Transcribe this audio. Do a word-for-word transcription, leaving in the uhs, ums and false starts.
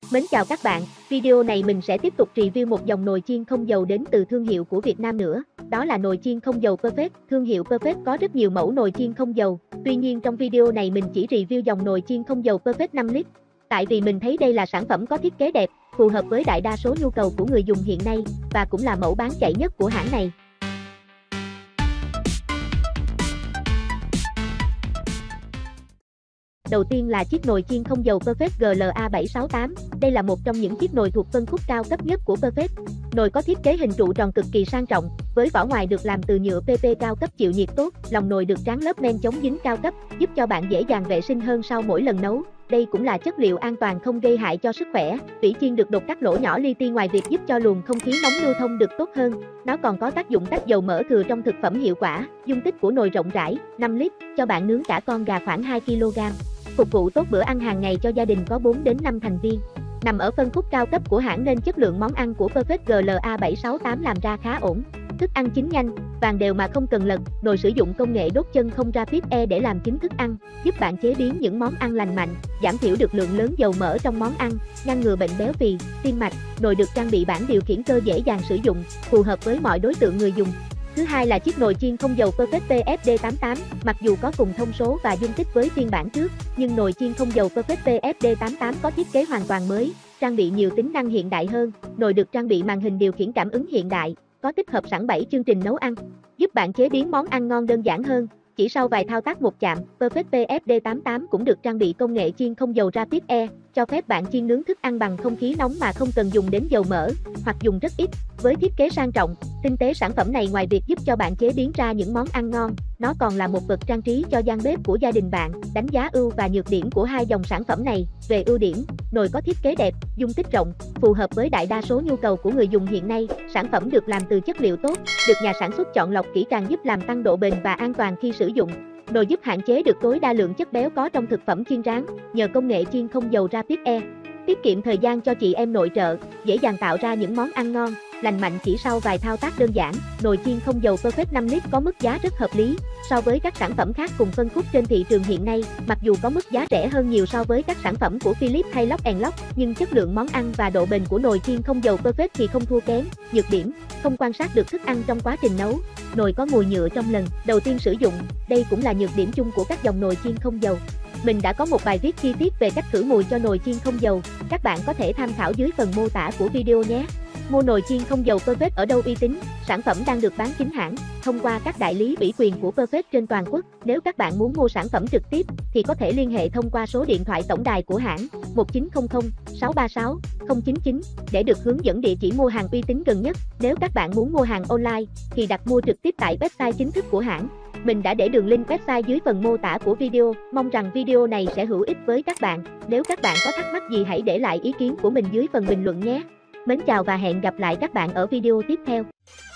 Mến chào các bạn, video này mình sẽ tiếp tục review một dòng nồi chiên không dầu đến từ thương hiệu của Việt Nam nữa. Đó là nồi chiên không dầu Perfect. Thương hiệu Perfect có rất nhiều mẫu nồi chiên không dầu. Tuy nhiên trong video này mình chỉ review dòng nồi chiên không dầu Perfect năm lít. Tại vì mình thấy đây là sản phẩm có thiết kế đẹp, phù hợp với đại đa số nhu cầu của người dùng hiện nay, và cũng là mẫu bán chạy nhất của hãng này. Đầu tiên là chiếc nồi chiên không dầu Perfect G L A bảy sáu tám. Đây là một trong những chiếc nồi thuộc phân khúc cao cấp nhất của Perfect. Nồi có thiết kế hình trụ tròn cực kỳ sang trọng, với vỏ ngoài được làm từ nhựa P P cao cấp chịu nhiệt tốt, lòng nồi được tráng lớp men chống dính cao cấp, giúp cho bạn dễ dàng vệ sinh hơn sau mỗi lần nấu. Đây cũng là chất liệu an toàn không gây hại cho sức khỏe. Vỉ chiên được đục cắt lỗ nhỏ li ti ngoài việc giúp cho luồng không khí nóng lưu thông được tốt hơn. Nó còn có tác dụng tách dầu mỡ thừa trong thực phẩm hiệu quả. Dung tích của nồi rộng rãi, năm lít, cho bạn nướng cả con gà khoảng hai ki lô gam. Phục vụ tốt bữa ăn hàng ngày cho gia đình có bốn đến năm thành viên. Nằm ở phân khúc cao cấp của hãng nên chất lượng món ăn của Perfect G L A bảy sáu tám làm ra khá ổn. Thức ăn chín nhanh, vàng đều mà không cần lật. Nồi sử dụng công nghệ đốt chân không Rapid Air để làm chín thức ăn, giúp bạn chế biến những món ăn lành mạnh, giảm thiểu được lượng lớn dầu mỡ trong món ăn, ngăn ngừa bệnh béo phì, tim mạch. Nồi được trang bị bảng điều khiển cơ dễ dàng sử dụng, phù hợp với mọi đối tượng người dùng. Thứ hai là chiếc nồi chiên không dầu Perfect P F D tám tám. Mặc dù có cùng thông số và dung tích với phiên bản trước, nhưng nồi chiên không dầu Perfect P F D tám tám có thiết kế hoàn toàn mới, trang bị nhiều tính năng hiện đại hơn. Nồi được trang bị màn hình điều khiển cảm ứng hiện đại, có tích hợp sẵn bảy chương trình nấu ăn, giúp bạn chế biến món ăn ngon đơn giản hơn. Chỉ sau vài thao tác một chạm, Perfect P F D tám tám cũng được trang bị công nghệ chiên không dầu Rapid Air, cho phép bạn chiên nướng thức ăn bằng không khí nóng mà không cần dùng đến dầu mỡ, hoặc dùng rất ít. Với thiết kế sang trọng, tinh tế, sản phẩm này ngoài việc giúp cho bạn chế biến ra những món ăn ngon, nó còn là một vật trang trí cho gian bếp của gia đình bạn. Đánh giá ưu và nhược điểm của hai dòng sản phẩm này. Về ưu điểm, nồi có thiết kế đẹp, dung tích rộng, phù hợp với đại đa số nhu cầu của người dùng hiện nay. Sản phẩm được làm từ chất liệu tốt, được nhà sản xuất chọn lọc kỹ càng giúp làm tăng độ bền và an toàn khi sử dụng. Nồi giúp hạn chế được tối đa lượng chất béo có trong thực phẩm chiên rán, nhờ công nghệ chiên không dầu Rapid Air. Tiết kiệm thời gian cho chị em nội trợ, dễ dàng tạo ra những món ăn ngon, lành mạnh chỉ sau vài thao tác đơn giản. Nồi chiên không dầu Perfect năm lít có mức giá rất hợp lý so với các sản phẩm khác cùng phân khúc trên thị trường hiện nay. Mặc dù có mức giá rẻ hơn nhiều so với các sản phẩm của Philips hay Lock and Lock, nhưng chất lượng món ăn và độ bền của nồi chiên không dầu Perfect thì không thua kém. Nhược điểm, không quan sát được thức ăn trong quá trình nấu. Nồi có mùi nhựa trong lần đầu tiên sử dụng. Đây cũng là nhược điểm chung của các dòng nồi chiên không dầu. Mình đã có một bài viết chi tiết về cách khử mùi cho nồi chiên không dầu, các bạn có thể tham khảo dưới phần mô tả của video nhé. Mua nồi chiên không dầu Perfect ở đâu uy tín? Sản phẩm đang được bán chính hãng, thông qua các đại lý ủy quyền của Perfect trên toàn quốc. Nếu các bạn muốn mua sản phẩm trực tiếp, thì có thể liên hệ thông qua số điện thoại tổng đài của hãng một chín không không sáu ba sáu không chín chín để được hướng dẫn địa chỉ mua hàng uy tín gần nhất. Nếu các bạn muốn mua hàng online, thì đặt mua trực tiếp tại website chính thức của hãng. Mình đã để đường link website dưới phần mô tả của video. Mong rằng video này sẽ hữu ích với các bạn. Nếu các bạn có thắc mắc gì hãy để lại ý kiến của mình dưới phần bình luận nhé. Mến chào và hẹn gặp lại các bạn ở video tiếp theo.